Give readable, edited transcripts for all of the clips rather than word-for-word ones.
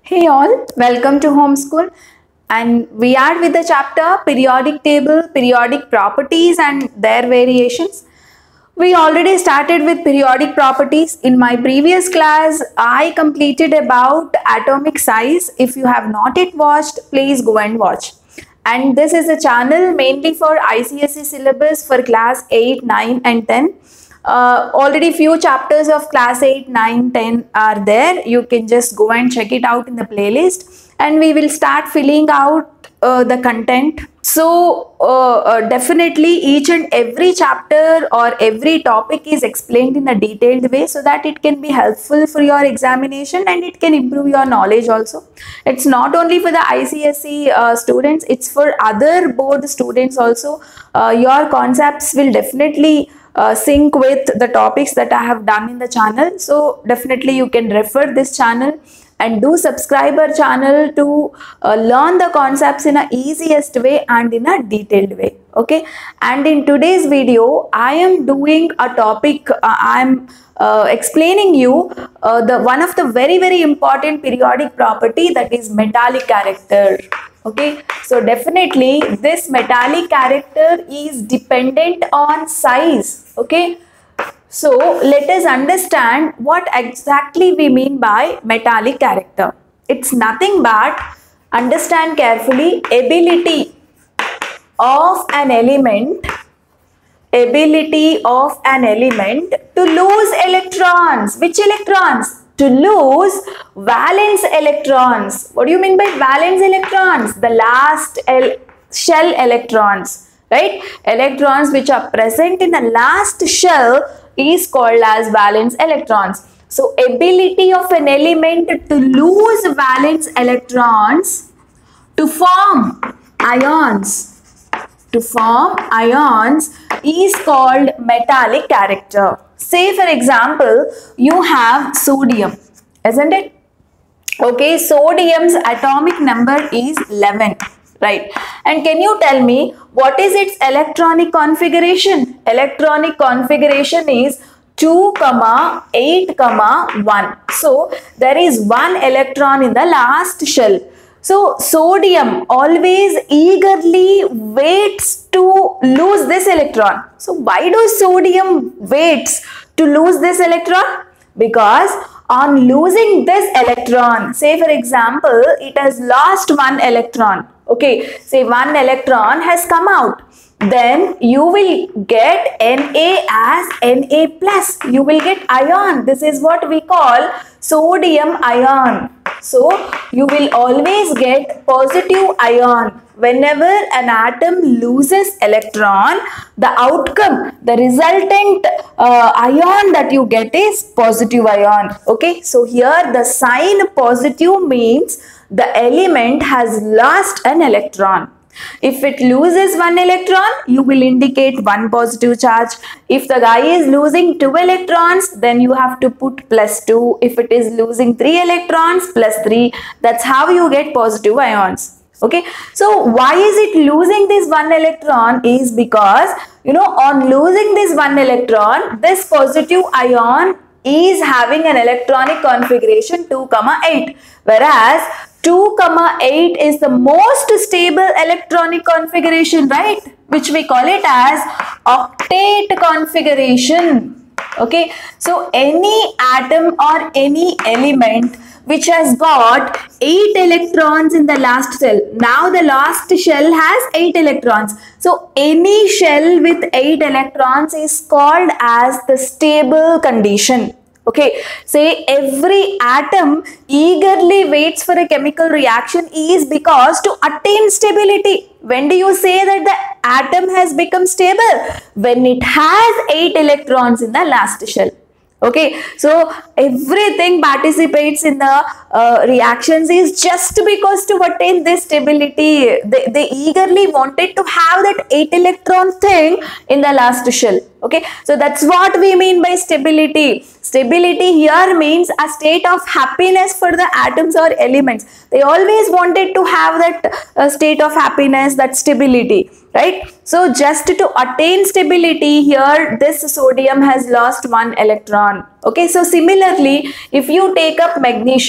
Hey all, welcome to Homeschool, and we are with the chapter periodic table, periodic properties and their variations. We already started with periodic properties. In my previous class, I completed about atomic size. If you have not yet watched, please go and watch. And this is a channel mainly for ICSE syllabus for class 8, 9 and 10. Already few chapters of class 8, 9, 10 are there. You can just go and check it out in the playlist, and we will start filling out the content. So definitely each and every chapter or every topic is explained in a detailed way so that it can be helpful for your examination and it can improve your knowledge also. It's not only for the ICSE students, it's for other board students also. Your concepts will definitely sync with the topics that I have done in the channel. So definitely you can refer this channel and do subscribe our channel to learn the concepts in a easiest way and in a detailed way. Okay, and in today's video I am doing a topic. I am explaining you the one of the very important periodic property, that is metallic character. Okay, so definitely this metallic character is dependent on size. Okay, so let us understand what exactly we mean by metallic character. It's nothing but, understand carefully, ability of an element to lose electrons. Which electrons? To lose valence electrons. What do you mean by valence electrons? The last shell electrons, right? Electrons which are present in the last shell is called as valence electrons. So ability of an element to lose valence electrons to form ions, is called metallic character. Say for example, you have sodium, isn't it? Okay, sodium's atomic number is 11, right? And can you tell me what is its electronic configuration? Electronic configuration is 2, 8, 1. So there is one electron in the last shell. So sodium always eagerly waits to lose this electron. So why does sodium waits to lose this electron? Because on losing this electron, say for example, it has lost one electron. Okay, say one electron has come out. Then you will get Na as Na plus. You will get ion. This is what we call sodium ion. So you will always get positive ion. Whenever an atom loses electron, the outcome, the resultant ion that you get is positive ion. Okay, so here the sign positive means the element has lost an electron. If it loses one electron, you will indicate one positive charge. If the guy is losing 2 electrons, then you have to put +2. If it is losing 3 electrons, +3. That's how you get positive ions. Okay, so why is it losing this one electron? Is because, on losing this one electron, this positive ion is having an electronic configuration 2, 8, whereas 2, 8 is the most stable electronic configuration, right? Which we call it as octet configuration. Okay, so any atom or any element which has got 8 electrons in the last shell. Now the last shell has 8 electrons. So any shell with 8 electrons is called as the stable condition. Okay, say every atom eagerly waits for a chemical reaction is because to attain stability. When do you say that the atom has become stable? When it has 8 electrons in the last shell. Okay, so everything participates in the reactions is just because to attain this stability. They eagerly wanted to have that 8 electron thing in the last shell. Okay, so that's what we mean by stability. Stability here means a state of happiness for the atoms or elements. They always wanted to have that state of happiness, that stability, right? So just to attain stability here, this sodium has lost one electron. Okay, so similarly, if you take up magnesium,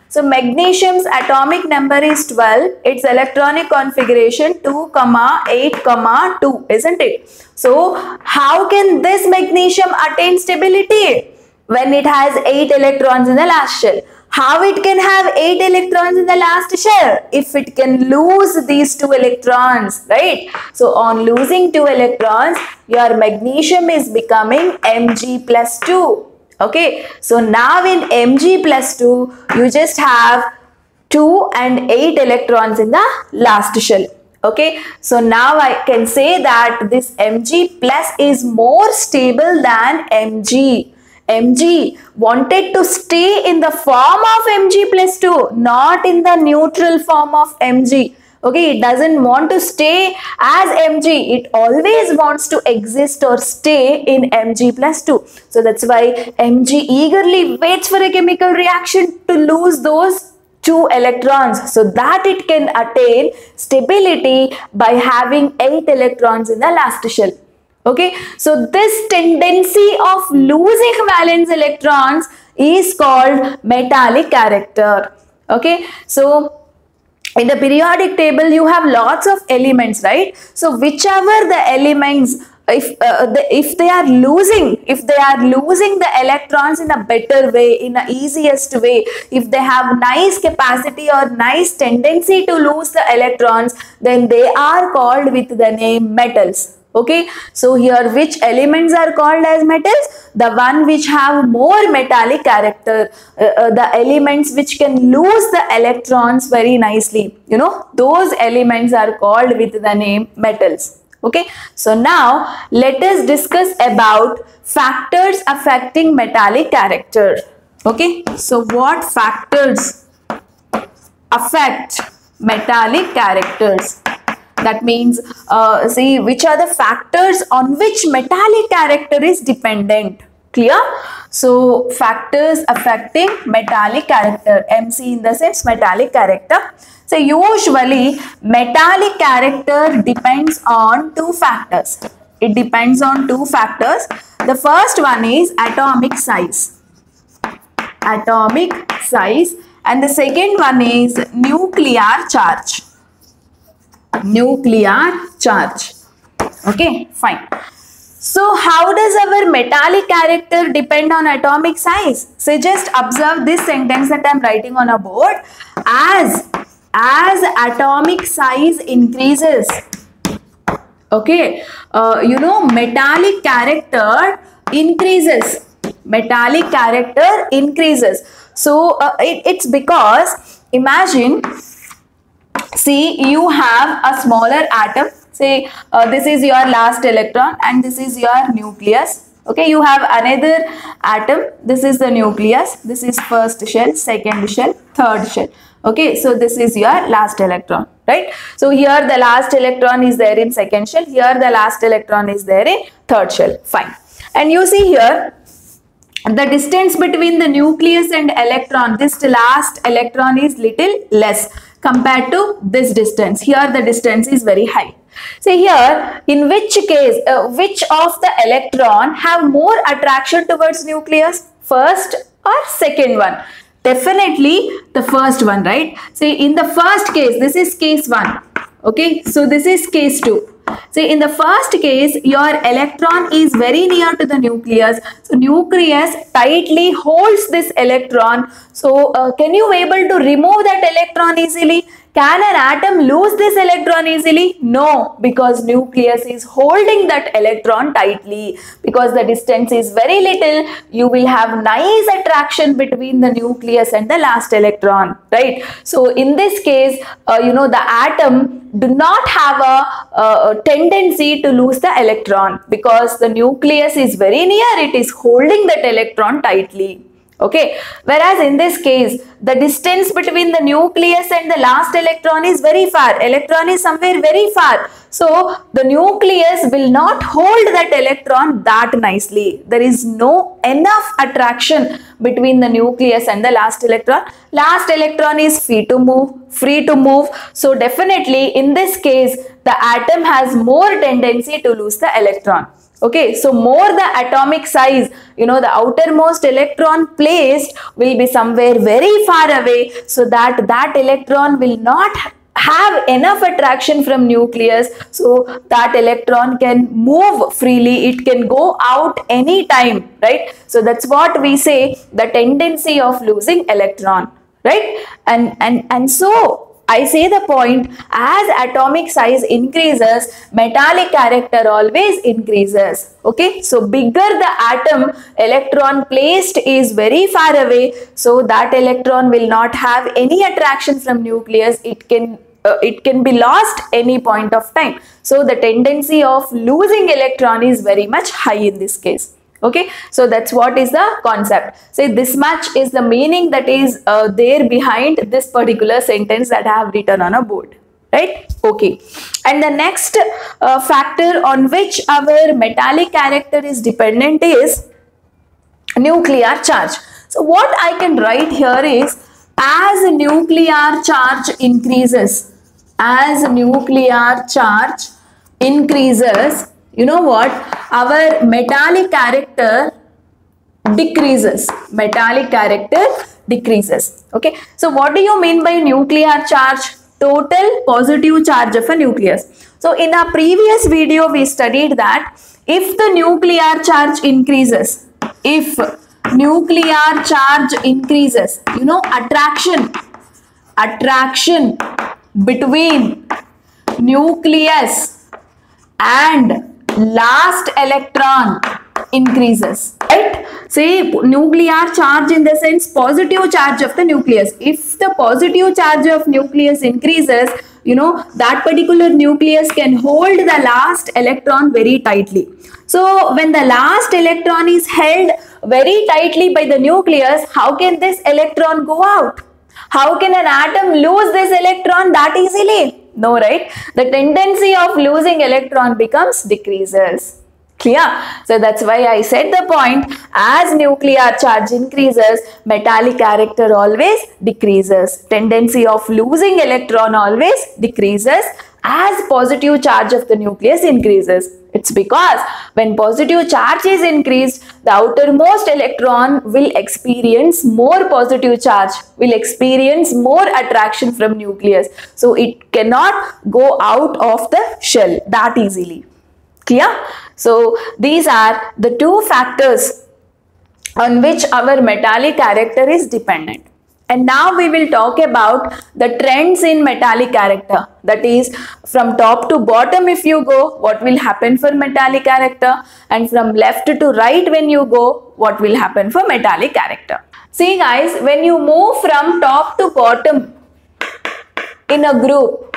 So magnesium's atomic number is 12. Its electronic configuration 2, 8, 2, isn't it? So how can this magnesium attain stability? When it has 8 electrons in the last shell. How it can have 8 electrons in the last shell? If it can lose these 2 electrons, right? So on losing 2 electrons, your magnesium is becoming Mg plus 2. Okay, so now in Mg plus 2, you just have 2 and 8 electrons in the last shell. Okay, so now I can say that this Mg plus is more stable than Mg. Mg wanted to stay in the form of Mg plus 2, not in the neutral form of Mg. Okay, it doesn't want to stay as Mg. It always wants to exist or stay in Mg plus 2. So that's why Mg eagerly waits for a chemical reaction to lose those 2 electrons so that it can attain stability by having 8 electrons in the last shell. Okay, so this tendency of losing valence electrons is called metallic character. Okay, so in the periodic table you have lots of elements, right? So whichever the elements, if they are losing the electrons in a better way, in a easiest way, if they have nice capacity or nice tendency to lose the electrons, then they are called with the name metals. Okay, so here which elements are called as metals? The one which have more metallic character, the elements which can lose the electrons very nicely, you know, those elements are called with the name metals. Okay, so now let us discuss about factors affecting metallic character. Okay, so what factors affect metallic characters? That means, see which are the factors on which metallic character is dependent. Clear? So factors affecting metallic character, MC in the sense metallic character. So usually metallic character depends on 2 factors. It depends on 2 factors. The first one is atomic size. Atomic size. And the second one is nuclear charge. Nuclear charge. Okay, fine. So how does our metallic character depend on atomic size? So just observe this sentence that I am writing on a board. As atomic size increases, okay, you know, metallic character increases. Metallic character increases. So it's because, imagine, see, you have a smaller atom. Say this is your last electron and this is your nucleus. Okay, you have another atom. This is the nucleus. This is first shell, second shell, third shell. Okay, so this is your last electron, right? So here the last electron is there in second shell. Here the last electron is there in third shell. Fine. And you see here, the distance between the nucleus and electron, this last electron is little less compared to this distance. Here the distance is very high. See here, in which case, which of the electron have more attraction towards nucleus? First or second one? Definitely the first one, right? See, in the first case, this is case 1. Okay, so this is case 2. See, in the first case, your electron is very near to the nucleus. So nucleus tightly holds this electron. So can you able to remove that electron easily? Can an atom lose this electron easily? No, because nucleus is holding that electron tightly. Because the distance is very little, you will have nice attraction between the nucleus and the last electron, right? So in this case, you know, the atom do not have a tendency to lose the electron because the nucleus is very near, it is holding that electron tightly. Okay, whereas in this case, the distance between the nucleus and the last electron is very far. Electron is somewhere very far. So the nucleus will not hold that electron that nicely. There is no enough attraction between the nucleus and the last electron. Last electron is free to move. So definitely in this case, the atom has more tendency to lose the electron. Okay, so more the atomic size, the outermost electron placed will be somewhere very far away, so that electron will not have enough attraction from nucleus, so that electron can move freely, it can go out anytime, right? So that's what we say, the tendency of losing electron, right? And so I say the point, as atomic size increases, metallic character always increases. Okay, so bigger the atom, electron placed is very far away, so that electron will not have any attraction from nucleus, it can be lost any point of time. So the tendency of losing electron is very much high in this case. Okay, so that's what is the concept. So this much is the meaning that is there behind this particular sentence that I have written on a board, right? Okay, and the next factor on which our metallic character is dependent is nuclear charge. So what I can write here is, as nuclear charge increases, you know what, our metallic character decreases. Okay, so what do you mean by nuclear charge? Total positive charge of a nucleus. So in our previous video we studied that if the nuclear charge increases, attraction between nucleus and last electron increases, right? Say nuclear charge in the sense positive charge of the nucleus. If the positive charge of nucleus increases, that particular nucleus can hold the last electron very tightly. So when the last electron is held very tightly by the nucleus, how can this electron go out? How can an atom lose this electron that easily? No, right? The tendency of losing electron decreases. Clear? So that's why I said the point, as nuclear charge increases, metallic character always decreases. Tendency of losing electron always decreases as positive charge of the nucleus increases. It's because when positive charge is increased, the outermost electron will experience more positive charge, will experience more attraction from nucleus. So it cannot go out of the shell that easily. Clear? So these are the two factors on which our metallic character is dependent. And now we will talk about the trends in metallic character. That is, from top to bottom if you go, what will happen for metallic character, and from left to right when you go, what will happen for metallic character. See guys, when you move from top to bottom in a group,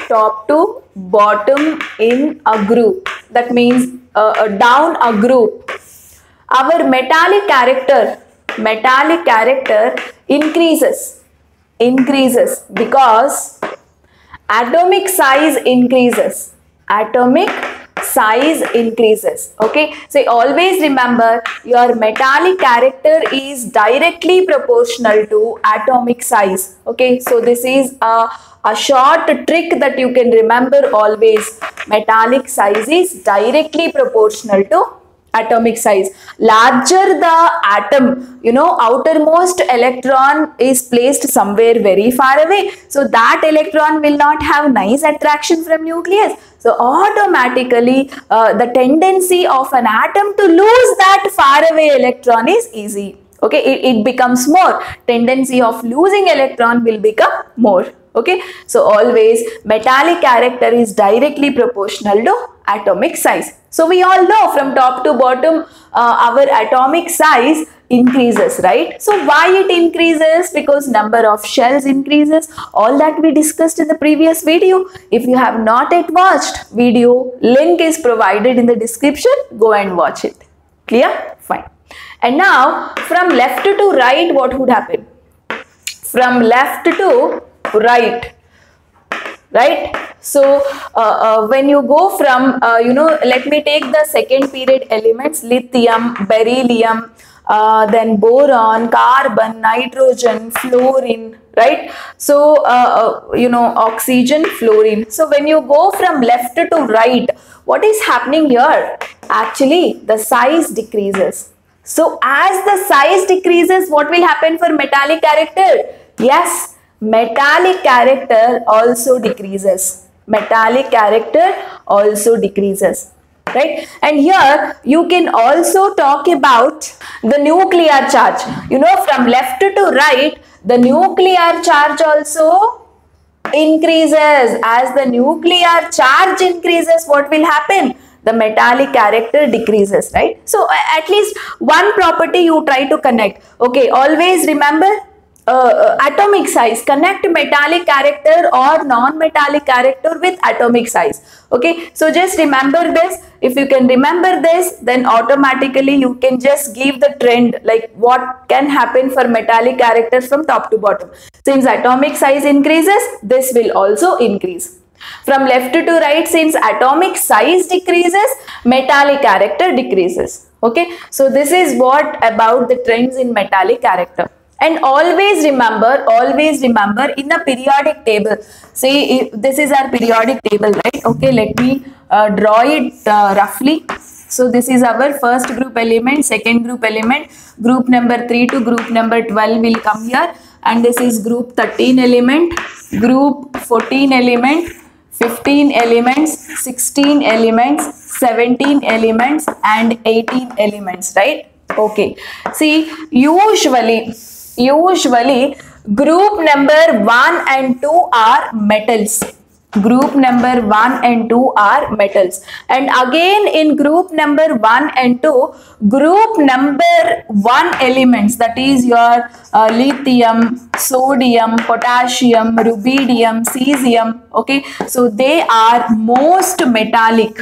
that means down a group, our metallic character increases because atomic size increases. Okay, so always remember, your metallic character is directly proportional to atomic size. Okay, so this is a short trick that you can remember always. Metallic size is directly proportional to atomic size. Larger the atom, outermost electron is placed somewhere very far away, so that electron will not have nice attraction from nucleus. So automatically the tendency of an atom to lose that far away electron is easy. Okay, it becomes more. Tendency of losing electron will become more. Okay, so always metallic character is directly proportional to atomic size. So we all know from top to bottom our atomic size increases, right? So why it increases? Because number of shells increases. All that we discussed in the previous video. If you have not yet watched video, link is provided in the description. Go and watch it. Clear? Fine. And now from left to right, what would happen? From left to right, so when you go from let me take the second period elements: lithium, beryllium, then boron, carbon, nitrogen, fluorine, right? So oxygen, fluorine. So when you go from left to right, what is happening here? Actually, the size decreases. So as the size decreases, what will happen for metallic character? Yes, metallic character also decreases. Metallic character also decreases. Right? And here you can also talk about the nuclear charge. You know, from left to right, the nuclear charge also increases. As the nuclear charge increases, what will happen? The metallic character decreases, right? So at least one property you try to connect. Okay, always remember atomic size. Connect metallic character or non-metallic character with atomic size. Okay, so just remember this. If you can remember this, then automatically you can just give the trend, like what can happen for metallic characters from top to bottom. Since atomic size increases, this will also increase. From left to right, since atomic size decreases, metallic character decreases. Okay, so this is what about the trends in metallic character. And always remember in the periodic table, say this is our periodic table, right? Okay, let me draw it roughly. So this is our first group element, second group element, group number 3 to group number 12 will come here, and this is group 13 element, group 14 element, 15 elements, 16 elements, 17 elements and 18 elements, right? Okay, see, usually group number 1 and 2 are metals. Group number 1 and 2 are metals, and again in group number 1 and 2, group number 1 elements, that is your lithium, sodium, potassium, rubidium, cesium. Okay, so they are most metallic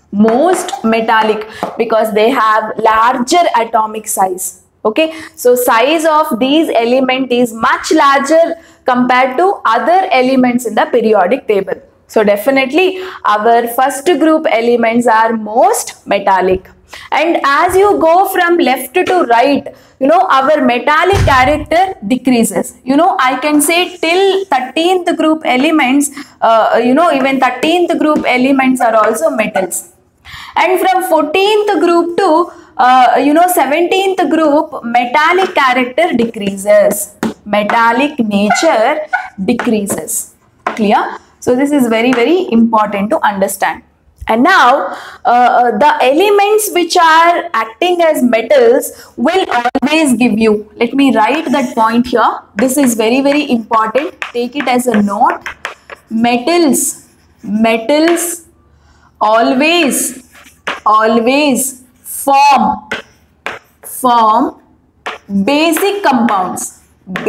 because they have larger atomic size. Okay, so size of these element is much larger compared to other elements in the periodic table. So definitely our first group elements are most metallic. And as you go from left to right, you know, our metallic character decreases. You know, I can say till 13th group elements, you know, even 13th group elements are also metals. And from 14th group to you know, 17th group, metallic character decreases. Metallic nature decreases. Clear? So this is very, very important to understand. And now the elements which are acting as metals will always give you. Let me write that point here. This is very, very important. Take it as a note. Metals always form basic compounds.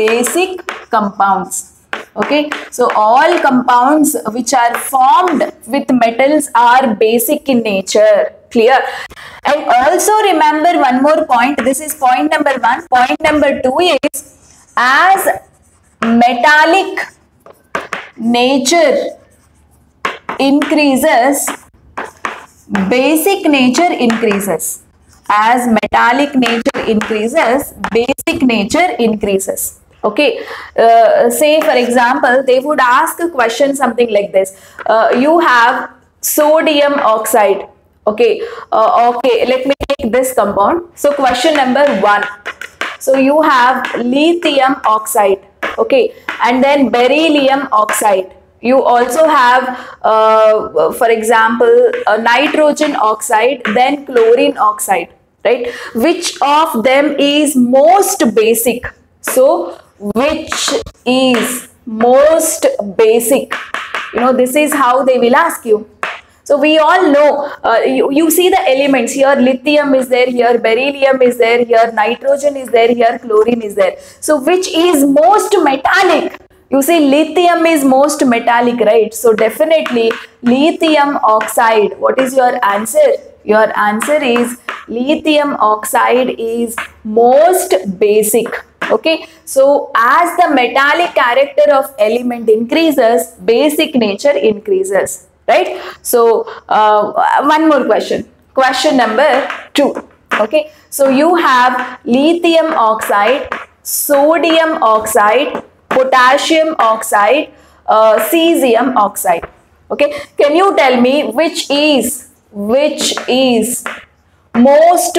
Okay, so all compounds which are formed with metals are basic in nature. Clear? And also remember one more point. This is point number 1. Point number 2 is, as metallic nature increases, basic nature increases. As metallic nature increases, basic nature increases. Okay, say for example, they would ask a question something like this. You have sodium oxide. Okay, okay, let me take this compound. So question number 1. So you have lithium oxide. Okay, and then beryllium oxide. You also have, for example, nitrogen oxide, then chlorine oxide, right? Which of them is most basic? So, which is most basic? You know, this is how they will ask you. So, we all know, you see the elements here, lithium is there, here beryllium is there, here nitrogen is there, here chlorine is there. So, which is most metallic? You see, lithium is most metallic, right? So definitely lithium oxide. What is your answer? Your answer is lithium oxide is most basic. Okay, so as the metallic character of element increases, basic nature increases, right? So one more question. Question number 2. Okay, so you have lithium oxide, sodium oxide, potassium oxide, cesium oxide. Okay, can you tell me which is most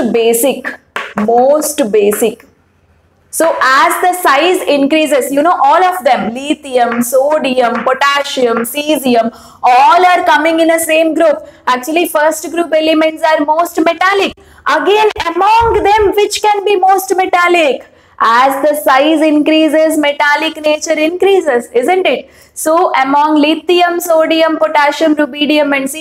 basic. So as the size increases, you know, all of them, lithium, sodium, potassium, cesium, all are coming in a same group. Actually, first group elements are most metallic. Again, among them, which can be most metallic? As the size increases, metallic nature increases, isn't it? So among lithium, sodium, potassium, rubidium and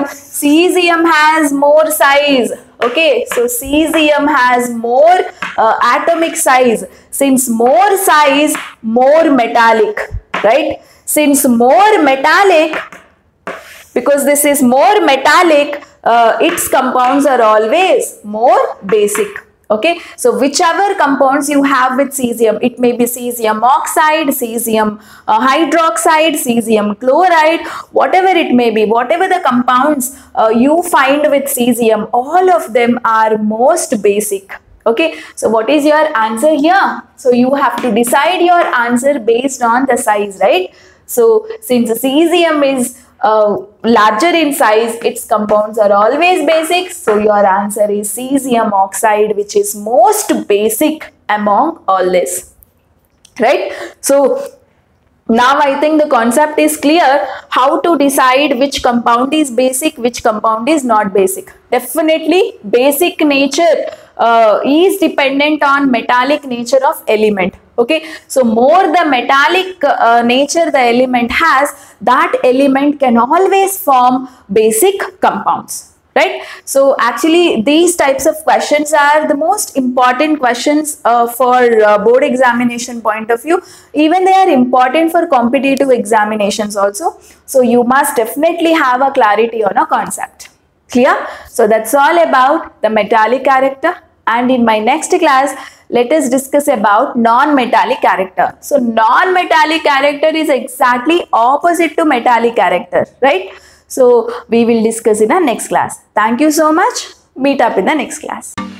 cesium has more size. Okay, so cesium has more atomic size. Since more size, more metallic, right? Since more metallic, because this is more metallic, its compounds are always more basic. Okay, so whichever compounds you have with cesium, it may be cesium oxide, cesium hydroxide, cesium chloride, whatever it may be, whatever the compounds you find with cesium, all of them are most basic. Okay, so what is your answer here? So you have to decide your answer based on the size, right? So since cesium is larger in size, its compounds are always basic. So your answer is cesium oxide, which is most basic among all this, right? So now I think the concept is clear how to decide which compound is basic, which compound is not basic. Definitely basic nature is dependent on metallic nature of element. Okay, so more the metallic nature the element has, that element can always form basic compounds, right? So actually these types of questions are the most important questions for board examination point of view. Even they are important for competitive examinations also. So you must definitely have a clarity on a concept. Clear? So that's all about the metallic character, and in my next class let us discuss about non-metallic character. So non-metallic character is exactly opposite to metallic character, right? So we will discuss in our next class. Thank you so much. Meet up in the next class.